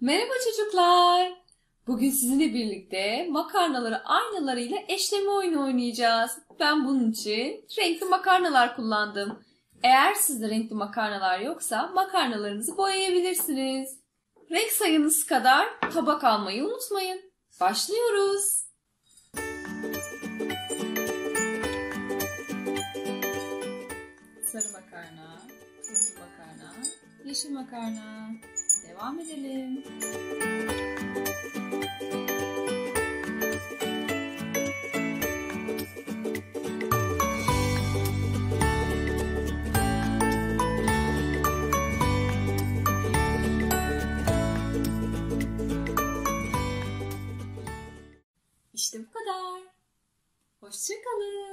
Merhaba çocuklar. Bugün sizinle birlikte makarnaları aynalarıyla eşleme oyunu oynayacağız. Ben bunun için renkli makarnalar kullandım. Eğer sizde renkli makarnalar yoksa makarnalarınızı boyayabilirsiniz. Renk sayınız kadar tabak almayı unutmayın. Başlıyoruz. Sarı makarna, turuncu makarna, yeşil makarna. Devam edelim. İşte bu kadar. Hoşça kalın.